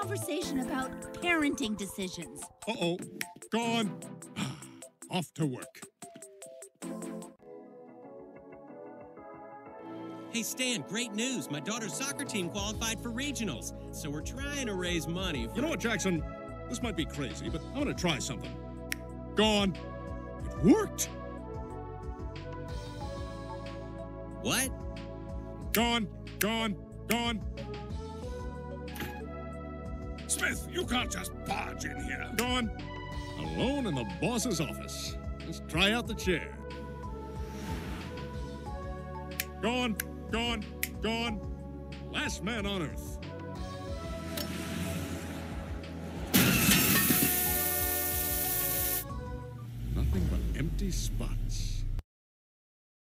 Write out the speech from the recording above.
conversation about parenting decisions. Uh-oh. Gone. Off to work. Hey, Stan, great news. My daughter's soccer team qualified for regionals, so we're trying to raise money for... You know what, Jackson? This might be crazy, but I'm gonna try something. Gone. It worked. What? Gone. Gone. Gone. Smith, you can't just barge in here. Gone. Alone in the boss's office. Let's try out the chair. Gone. Gone. Gone. Last man on Earth. Nothing but empty spots.